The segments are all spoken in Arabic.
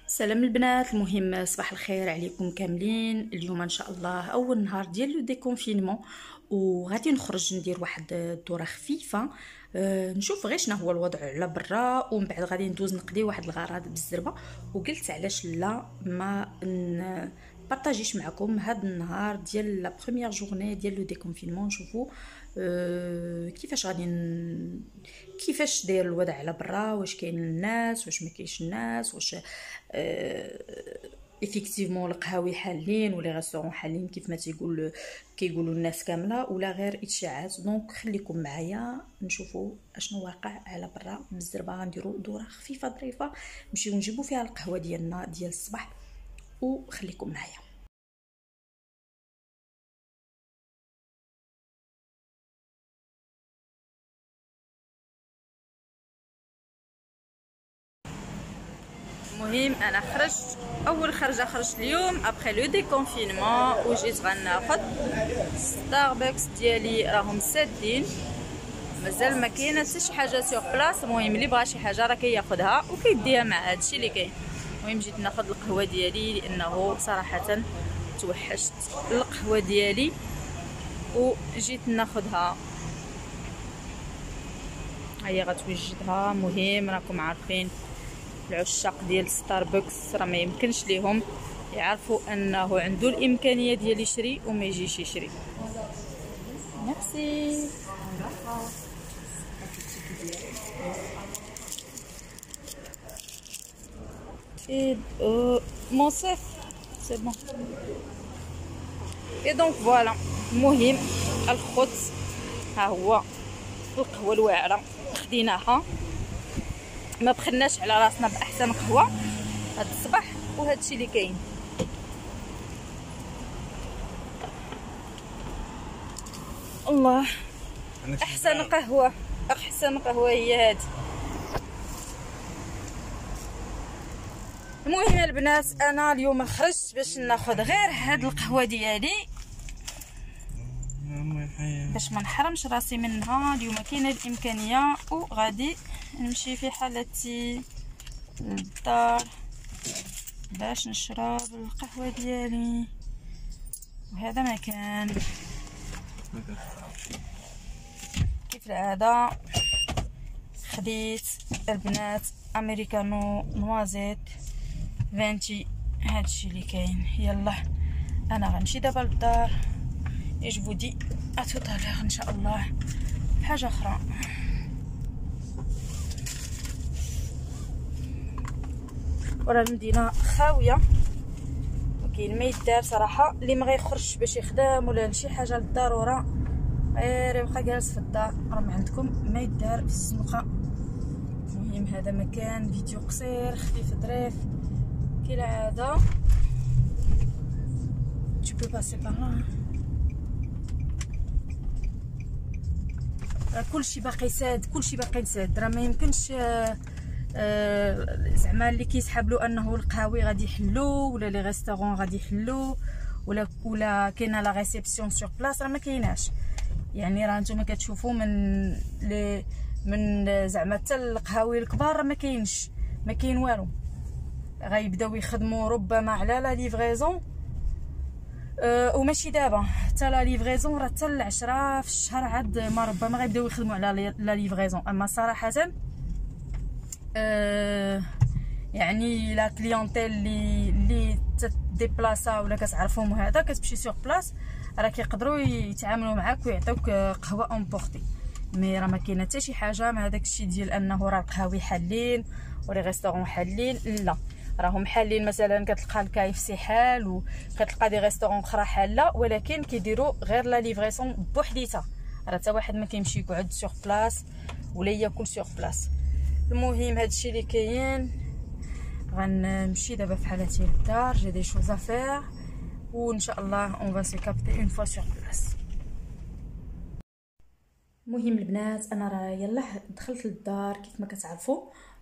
سلام البنات. المهم صباح الخير عليكم كاملين. اليوم ان شاء الله اول نهار ديال لو ديكونفينمون، وغادي نخرج ندير واحد الدوره خفيفه. نشوف غير شنو هو الوضع على برا، ومن بعد غادي ندوز نقضي واحد الغرض بالزربه. وقلت علاش لا ما بارطاجيش معكم هاد النهار ديال لا بروميير جورني ديال لو ديكونفينمون. نشوفوا كيفاش كيفاش داير الوضع على برا، واش كاين الناس واش ما كاينش الناس، واش ايفيكتيفمون القهاوي حالين ولي غاسورون حالين كيف ما كيقولوا الناس كامله، ولا غير اشاعات. دونك خليكم معايا نشوفوا اشنو واقع على برا بالزربه. غنديروا دوره خفيفه ظريفه نمشيو نجيبوا فيها القهوه ديالنا ديال الصباح، وخليكم معايا. المهم انا خرجت اول خرجه خرجت اليوم ابخي لو ديكونفينمون، وجيت غناخذ ستاربكس ديالي راهم سادين، مازال ما كاينه حتى شي حاجه سيغ بلاص. المهم اللي بغى شي حاجه راه كياخذها وكيديها مع هادشي اللي كاين. المهم جيت ناخذ القهوه ديالي لانه صراحه توحشت القهوه ديالي، وجيت ناخذها. هيا غتوجدها. مهم راكم عارفين العشاق ديال ستاربكس راه ما يمكنش ليهم يعرفوا انه عنده الامكانيه ديال يشري وما يجيش يشري. ميرسي. et mon chef c'est bon. et donc voilà. المهم الخط ها هو القهوه الواعره خديناها، ما بخلناش على راسنا باحسن قهوه هاد الصباح، وهذا الشيء اللي كاين. الله، احسن قهوه هي هذه. المهم البنات انا اليوم خرجت باش ناخذ غير هاد القهوه ديالي باش ما نحرمش راسي منها. اليوم كاينه الامكانيه، وغادي نمشي في حالتي للدار باش نشرب القهوه ديالي. وهذا مكان كيف العاده خديت البنات امريكانو نوازيت فانتي، هادشي اللي كاين. يلا انا غنمشي دابا للدار. ايش بودي اتوطالير ان شاء الله حاجه اخرى. ورا المدينه خاويه، وكاين ما يدار صراحه. اللي ما غيخرجش باش يخدم ولا شي حاجه للضروره غير يبقى جالس في الدار، راه ما عندكم ما يدار في الزنقه. المهم هذا مكان فيديو قصير خفيف ظريف كالعاده. tu peux passer par là. كلشي باقي ساد، كلشي باقي نساد. راه ما يمكنش زعما اللي كيسحب له انه القهاوي غادي يحلو ولا لي ريستورون غادي يحلو ولا كاينه لا ريسبسيون سور بلاص، راه ما كايناش. يعني راه نتوما كتشوفوا من زعما حتى القهاوي الكبار راه ما كاين والو. غيبداو يخدموا ربما على لا ليفريزون، وماشي دابا حتى لا ليفريزون راه حتى ل10 في الشهر عاد ما ربما غيبداو يخدموا على لا ليفريزون. اما صراحه يعني لا كليونتيل اللي تديبلاصا ولا كتعرفهم وهذا كتمشي سور بلاص راه كيقدروا يتعاملوا معاك ويعطيوك قهوه امبورتي. مي راه ما كاينه حتى شي حاجه مع داك الشيء ديال انه راه القهاوي حالين ولي ريستورون حالين. لا، راهم حالين. مثلا كتلقى الكايف سي حال، وكتلقى دي ريستورون اخرى حاله، ولكن كيديروا غير لا ليفريسون بوحديتها. راه حتى واحد ما كيمشي يقعد سور بلاص ولا ياكل سور بلاص. المهم هادشي اللي كاين. غنمشي دابا في حالتي للدار، جي دي شوز افير، وان شاء الله اون فا سي كابتي اون فوا سور بلاص. المهم البنات انا راه يلا دخلت للدار كيف ما كتعرفوا.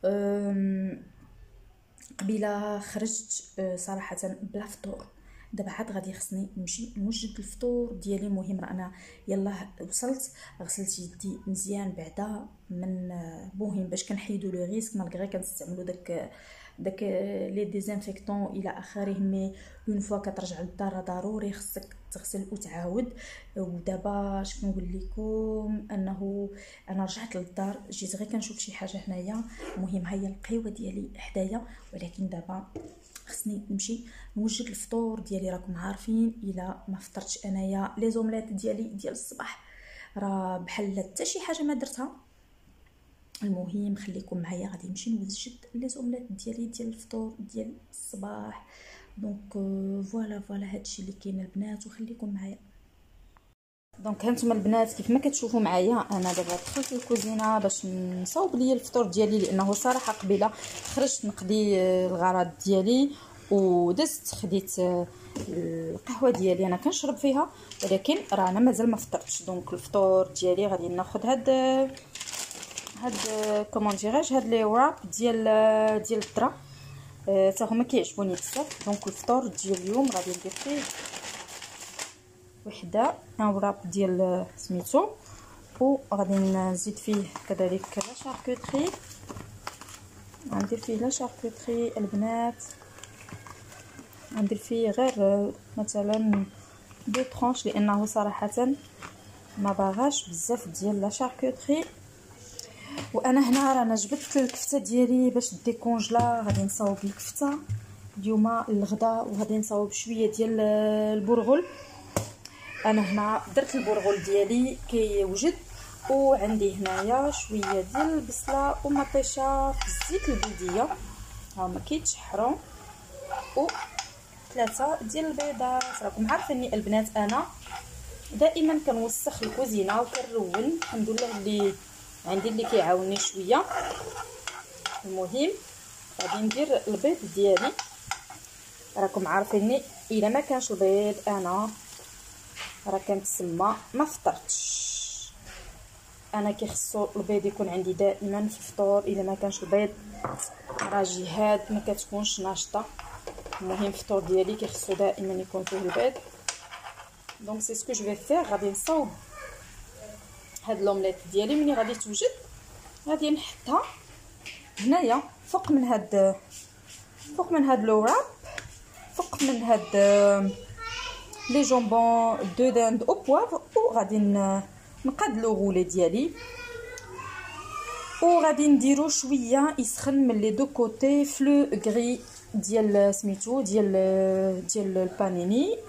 قبيله خرجت صراحه بلا فطور. دابا عاد غادي خصني نمشي نوجد الفطور ديالي. المهم راه انا يلا وصلت، غسلت يدي مزيان بعدا من مهم باش كنحيدوا لو ريسك، مالغري كنستعملوا داك داك لي ديزانفيكتون الى اخره. مي اون فوا كترجع للدار ضروري خصك تغسل وتعاود. ودابا شنو نقول لكم، انه انا رجعت للدار، جيت غير كنشوف شي حاجه هنايا. المهم هيا القهوه ديالي حدايا، ولكن دابا خصني نمشي نوجد الفطور ديالي. راكم عارفين الا ما فطرتش انايا لي زومليت ديالي ديال الصباح راه بحال حتى شي حاجه ما درتها. المهم خليكم معايا، غادي نمشي نوجد لي زومليت ديالي ديال الفطور ديال الصباح. دونك فوالا هادشي اللي كاين البنات، وخليكم معايا. دونك هانتوما البنات كيف ما كتشوفوا معايا، انا دابا دخلت للكوزينه باش نصاوب ليا الفطور ديالي، لانه صراحه قبيله خرجت نقضي الغراض ديالي ودزت خديت القهوه ديالي انا كنشرب فيها، ولكن راه انا مازال ما فطرتش. دونك الفطور ديالي غادي ناخذ هاد كومون ديراج، هاد لي وراب ديال الذره، حتى هما كيعجبوني بزاف. دونك الفطور ديال اليوم غادي ندير فيه وحده ان وراب ديال سميتو، وغادي نزيد فيه كذلك لا شاركوتري. غندير فيه لا شاركوتري البنات، غندير فيه غير مثلا 2 طرونش، لانه صراحه ما باغاش بزاف ديال لا شاركوتري. وانا هنا رانا جبدت الكفته ديالي باش ديكونجلا. غادي نصاوب الكفته اليوم الغداء، وغادي نصاوب شويه ديال البرغل. انا هنا درت البرغل ديالي كيوجد، وعندي هنايا شويه ديال البصله ومطيشه في الزيت البلديه هما كيتشحروا، و 3 ديال البيضات. راكم عارفيني البنات انا دائما كنوسخ الكوزينه وكنرون، الحمد لله اللي عندي اللي كيعاونني شويه. المهم غادي ندير البيض ديالي. راكم عارفيني الا ما كانش البيض انا راه كنتسمى ما فطرتش. انا كيخصو البيض يكون عندي دائما في الفطور، الا ما كانش البيض راه جهاد ما كتكونش ناشطه. المهم الفطور ديالي كيخصو دائما يكون فيه البيض. دونك سي سكو جو في فير، غادي نصاوب هاد لومليت ديالي. ملي غادي توجد غادي نحطها هنايا فوق من هاد لو راب، فوق من هاد لي جامبون دو داند او بوافر، وغادي نقادلو غولي ديالي، وغادي نديرو شويه يسخن من لي دو كوتي فلو غري ديال سميتو ديال البانيني.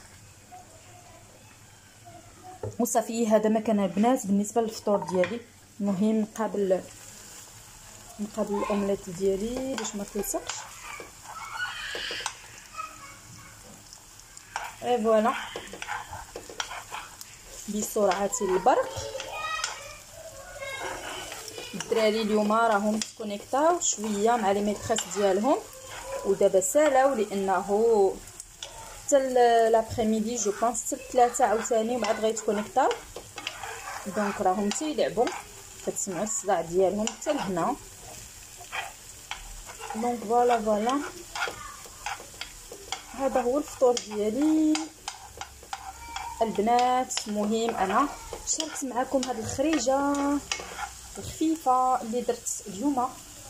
وصافي هذا ما كان البنات بالنسبه للفطور ديالي. المهم نقابل الاومليت ديالي باش ما تلصقش. اي فوالا بسرعه البرق. الدراري اليوم راهم كونيكتاو شويه مع لي ميتريس ديالهم، ودابا سالاو لانه حتى لابريميدي جو بونس حتى 3 عاوتاني ومن بعد غيتكونيكتاو. دونك راهم تيلعبوا، كتسمعوا الصداع ديالهم حتى لهنا. دونك فوالا هذا هو الفطور ديالي البنات. المهم انا شاركت معكم هذه الخريجه الخفيفه اللي درت اليوم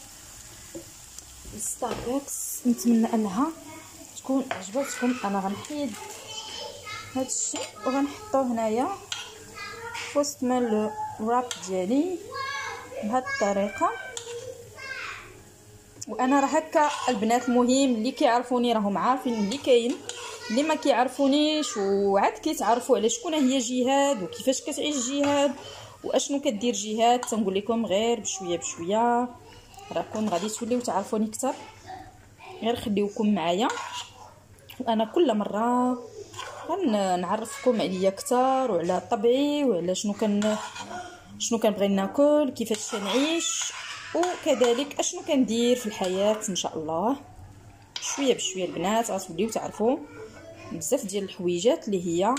ستاربكس. نتمنى انها تكون عجبتكم. انا غنحيد هذا الشيء وغنحطوه هنايا في وسط من الراب ديالي بهذه الطريقه. وانا راه هكا البنات. المهم اللي كيعرفوني راهم عارفين اللي كاين، اللي ما كيعرفونيش وعاد كيتعرفوا على شكون هي جهاد وكيفاش كتعيش جهاد واشنو كدير جهاد. تنقول لكم غير بشويه بشويه راكم غادي توليو تعرفوني اكثر، غير خليوكم معايا. وانا كل مره نعرفكم عليا اكثر وعلى طبعي وعلى شنو كنبغي ناكل، كيفاش كنعيش، وكذلك اشنو كندير في الحياه ان شاء الله. شويه بشويه البنات غتوليو تعرفوا بزاف ديال الحويجات اللي هي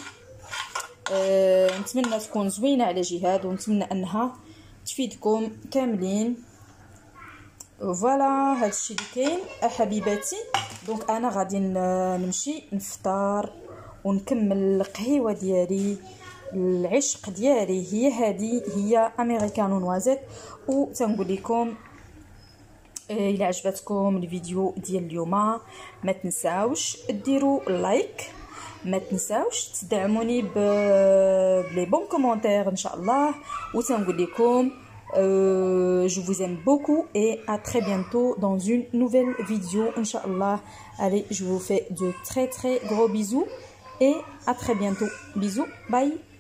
نتمنى تكون زوينه على جهاد، ونتمنى انها تفيدكم كاملين. فوالا هادشي اللي كاين حبيباتي. دونك انا غادي نمشي نفطر ونكمل القهيوه ديالي. العشق ديالي هي هذه، هي امريكانو نوازيت. وتنقول لكم الى عجبتكم الفيديو ديال اليوم ما تنساوش ديروا لايك، ما تنساوش تدعموني بلي بون كومونتير ان شاء الله. وتنقول لكم je vous aime beaucoup et à très bientôt dans une nouvelle vidéo Inch'Allah. Allez, je vous fais de très gros bisous et à très bientôt. Bisous, bye.